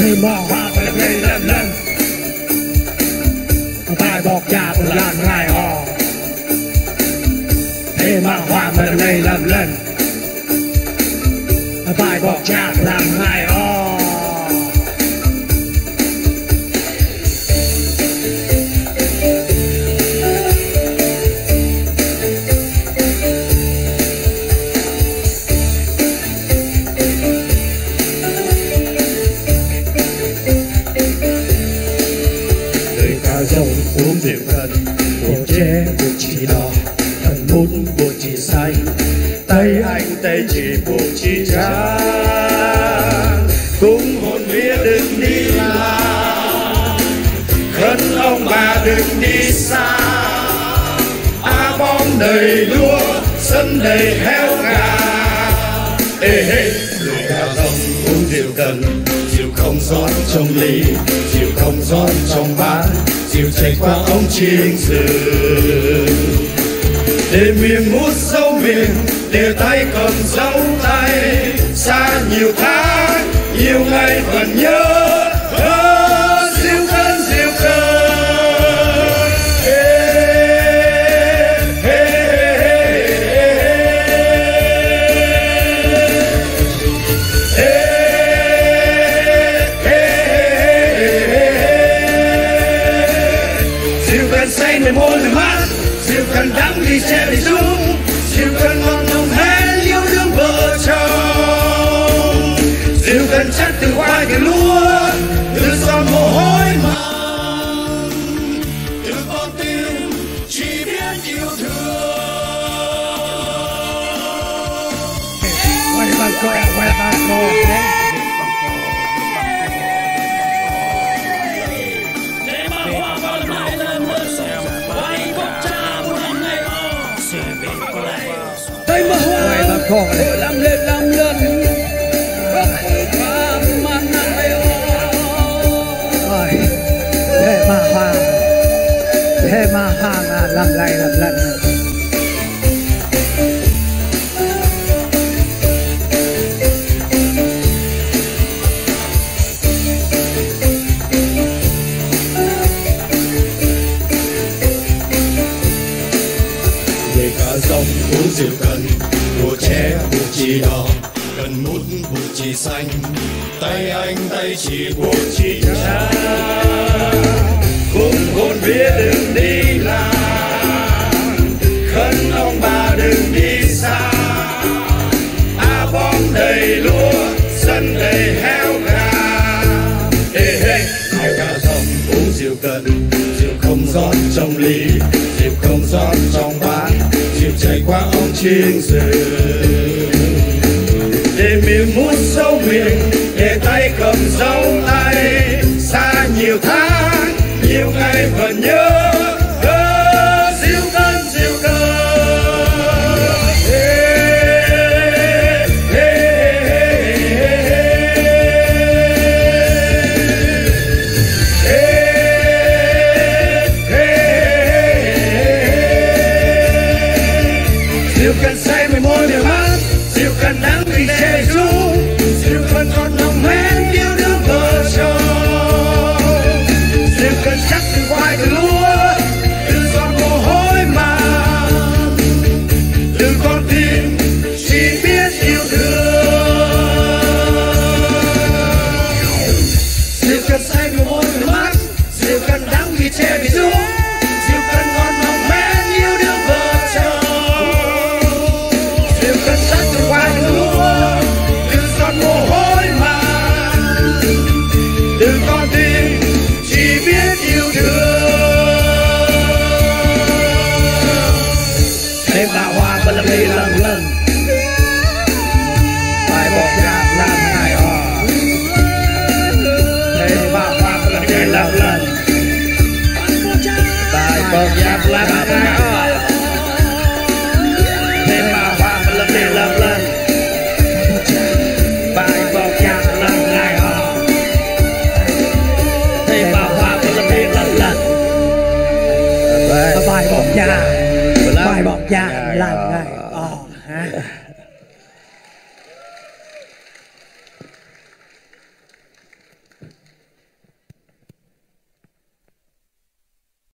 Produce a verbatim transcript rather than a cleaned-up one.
thì bỏ hoa và lên lên lên bài bọc già của làn ngài hò thì bỏ hoa và lên lên lên bài bọc già của làn ngài hò dòng uống rượu cần của trẻ của chị đỏ thần mút của chị xanh tay anh tay chị của chị trắng cũng hồn vía đừng đi làm khấn ông bà đừng đi xa á bom đầy lúa sân đầy heo gà ê hê người ca dòng uống rượu cần rượu không rót trong ly rượu không rót trong bát rượu chảy qua ống chiêng rừng để miệng mút dấu miệng để tay cầm dấu tay xa nhiều tháng nhiều ngày vẫn nhớ oh, rượu cần rượu cần hey, hey, say mười môi mười mắt rượu cần đắng đi che đi dung rượu cần ngọt nồng hén yêu đương vợ chồng rượu cần chắc từ khoai từ lúa từ giọt mồ hôi mặn từ con tim chỉ biết yêu thương quay vào coi quay vào coi tay mà hoa làm lên làm lên mà nặng ai ơi thế mà hoa thế mà hoa làm lại làm lần dòng uống rượu cần của trẻ của chị đỏ cần mút của chị xanh tay anh tay chị của chị trắng cũng hồn vía đừng đi làm khấn ông bà đừng đi xa á bom đầy lúa sân đầy heo gà ê hê hai ca dòng uống rượu cần rượu không rót trong ly rượu không rót trong bát rượu chảy qua ống chiêng rừng để miệng mút sâu miệng để tay cầm dấu tay xa nhiều tháng nhiều ngày vẫn nhớ oh, rượu cần rượu cần hey, hey, hey, rượu cần say mười môi mười mắt rượu cần đắng vì che dung rượu cần ngọt nồng hén yêu đương vợ chồng rượu cần chắc từ khoai từ lúa từ giọt mồ hôi mặn từ con tim chỉ biết yêu thương rượu cần say mười môi mười mắt rượu cần đắng vì che vì dung rượu cần ngọt nồng hén yêu đương vợ chồng sắc từ khoai từ lúa từ giọt mồ hôi mặn từ con tim chỉ biết yêu thương thêm bà hoa và làm đi lần lần bài bọc già làm ngày hò thêm bà hoa và làm đi lần lần bài bọc già làm ngày hò thêm bà hoa và làm đi lần lần bài bọc già làm ngày hò thêm bà hoa và làm đi lần lần bài bọc già bài bọc già làm ngày